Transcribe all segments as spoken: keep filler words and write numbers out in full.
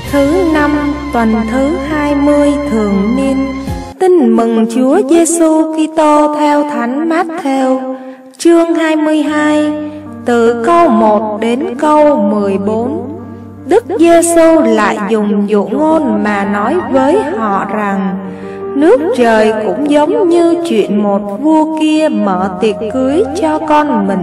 Thứ năm tuần thứ hai mươi thường niên. Tin mừng Chúa Giêsu Kitô theo Thánh Mát-thêu, chương hai mươi hai, từ câu một đến câu mười bốn. Đức Giêsu lại dùng dụ ngôn mà nói với họ rằng: nước trời cũng giống như chuyện một vua kia mở tiệc cưới cho con mình.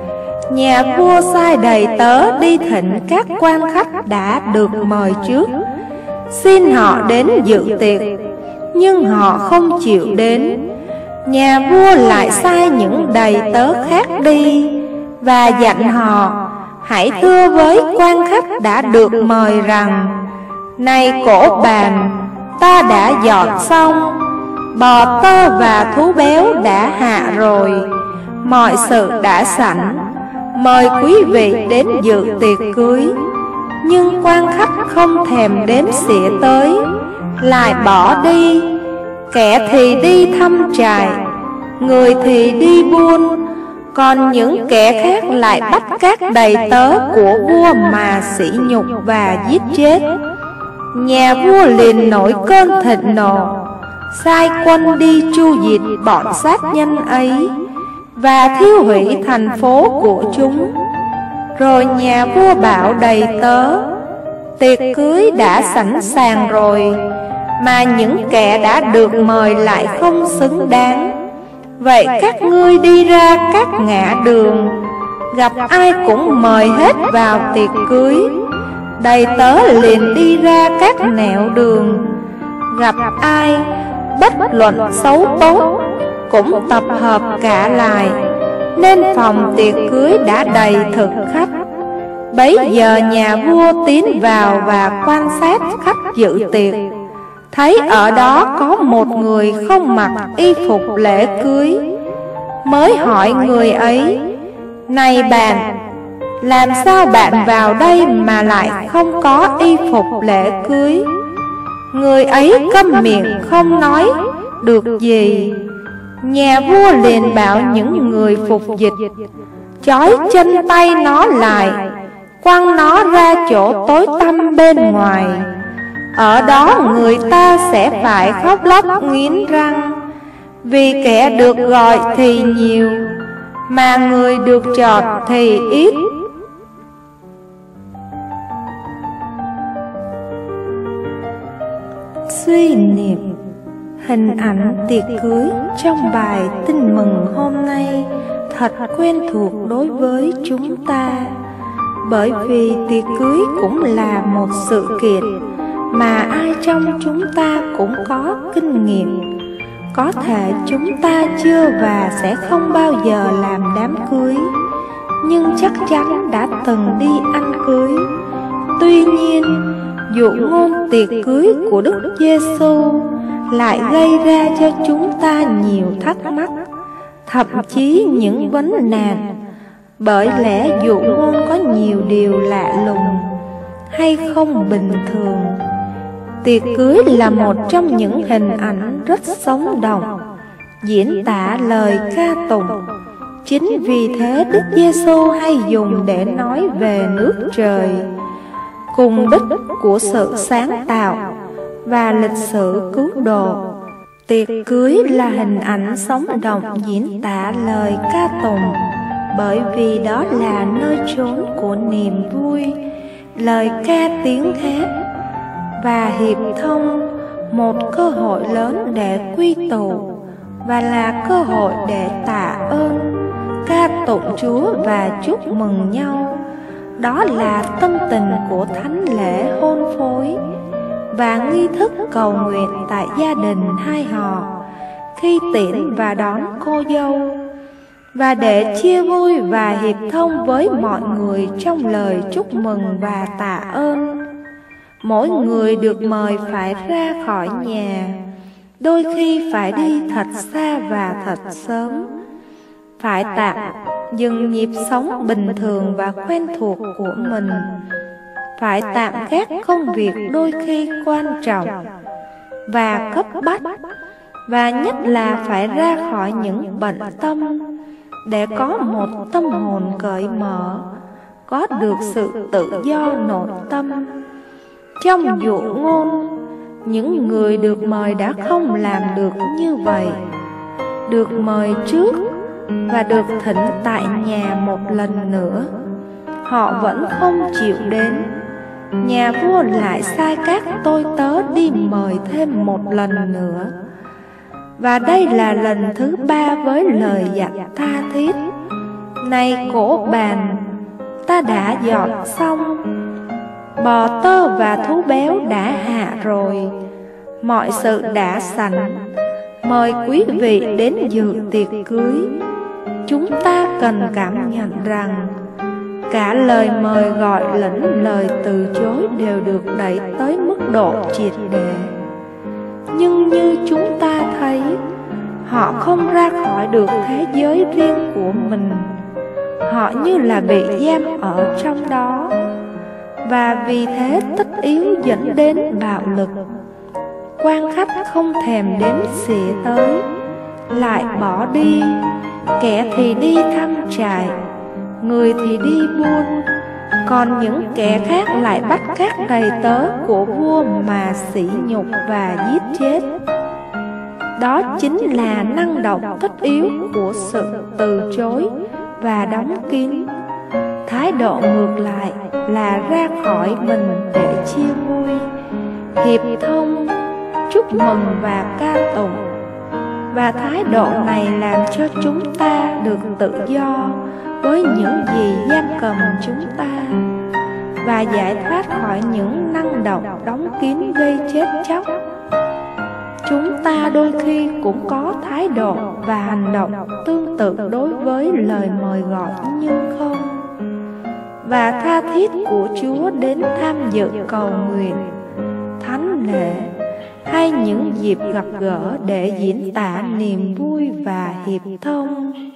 Nhà vua sai đầy tớ đi thỉnh các quan khách đã được mời trước, xin họ đến dự tiệc, nhưng họ không chịu đến. Nhà vua lại sai những đầy tớ khác đi và dặn họ: hãy thưa với quan khách đã được mời rằng: này cỗ bàn, ta đã dọn xong, bò tơ và thú béo đã hạ rồi, mọi sự đã sẵn, mời quý vị đến dự tiệc cưới. Nhưng quan khách không thèm đếm xỉa tới, lại bỏ đi. Kẻ thì đi thăm trại, người thì đi buôn, còn những kẻ khác lại bắt các đầy tớ của vua mà sỉ nhục và giết chết. Nhà vua liền nổi cơn thịnh nộ, sai quân đi tru diệt bọn sát nhân ấy và thiêu hủy thành phố của chúng. Rồi nhà vua bảo đầy tớ: tiệc cưới đã sẵn sàng rồi, mà những kẻ đã được mời lại không xứng đáng. Vậy các ngươi đi ra các ngã đường, gặp ai cũng mời hết vào tiệc cưới. Đầy tớ liền đi ra các nẻo đường, gặp ai, bất luận xấu tốt, cũng tập hợp cả lại, nên phòng tiệc cưới đã đầy thực khách. Bấy giờ nhà vua tiến vào và quan sát khách dự tiệc, thấy ở đó có một người không mặc y phục lễ cưới, mới hỏi người ấy: này bạn, làm sao bạn vào đây mà lại không có y phục lễ cưới? Người ấy câm miệng không nói được gì. Nhà vua liền bảo những người phục dịch trói chân tay nó lại, quăng nó ra chỗ tối tăm bên ngoài. Ở đó người ta sẽ phải khóc lóc nghiến răng, vì kẻ được gọi thì nhiều, mà người được chọn thì ít. Suy niệm hình ảnh tiệc cưới trong bài Tin mừng hôm nay thật quen thuộc đối với chúng ta, bởi vì tiệc cưới cũng là một sự kiện mà ai trong chúng ta cũng có kinh nghiệm. Có thể chúng ta chưa và sẽ không bao giờ làm đám cưới, nhưng chắc chắn đã từng đi ăn cưới. Tuy nhiên, dụ ngôn tiệc cưới của Đức Giêsu lại gây ra cho chúng ta nhiều thắc mắc, thậm chí những vấn nạn, bởi lẽ dụ ngôn có nhiều điều lạ lùng hay không bình thường. Tiệc cưới là một trong những hình ảnh rất sống động, diễn tả lời ca tụng. Chính vì thế Đức Giêsu hay dùng để nói về nước trời, cùng đích của sự sáng tạo và lịch sử cứu độ. Tiệc cưới là hình ảnh sống động diễn tả lời ca tụng, bởi vì đó là nơi chốn của niềm vui, lời ca tiếng hát và hiệp thông, một cơ hội lớn để quy tụ và là cơ hội để tạ ơn, ca tụng Chúa và chúc mừng nhau. Đó là tâm tình của thánh lễ hôn phối và nghi thức cầu nguyện tại gia đình hai họ khi tiễn và đón cô dâu, và để chia vui và hiệp thông với mọi người trong lời chúc mừng và tạ ơn. Mỗi người được mời phải ra khỏi nhà, đôi khi phải đi thật xa và thật sớm, phải tạm dừng nhịp sống bình thường và quen thuộc của mình, phải tạm gác công việc đôi khi quan trọng và cấp bách, và nhất là phải ra khỏi những bận tâm để có một tâm hồn cởi mở, có được sự tự do nội tâm. Trong dụ ngôn, những người được mời đã không làm được như vậy. Được mời trước và được thỉnh tại nhà một lần nữa, họ vẫn không chịu đến. Nhà vua lại sai các tôi tớ đi mời thêm một lần nữa. Và đây là lần thứ ba với lời dặn tha thiết: này cổ bàn, ta đã dọn xong, bò tơ và thú béo đã hạ rồi, mọi sự đã sẵn, mời quý vị đến dự tiệc cưới. Chúng ta cần cảm nhận rằng cả lời mời gọi lẫn lời từ chối đều được đẩy tới mức độ triệt để. Nhưng như chúng ta thấy, họ không ra khỏi được thế giới riêng của mình. Họ như là bị giam ở trong đó, và vì thế tất yếu dẫn đến bạo lực. Quan khách không thèm đếm xỉa tới, lại bỏ đi. Kẻ thì đi thăm trại, người thì đi buôn, còn những kẻ khác lại bắt các đầy tớ của vua mà sỉ nhục và giết chết. Đó chính là năng động tất yếu của sự từ chối và đóng kín. Thái độ ngược lại là ra khỏi mình để chia vui, hiệp thông, chúc mừng và ca tụng. Và thái độ này làm cho chúng ta được tự do với những gì giam cầm chúng ta, và giải thoát khỏi những năng động đóng kín gây chết chóc. Chúng ta đôi khi cũng có thái độ và hành động tương tự đối với lời mời gọi nhưng không, và tha thiết của Chúa đến tham dự cầu nguyện, thánh lễ hay những dịp gặp gỡ để diễn tả niềm vui và hiệp thông.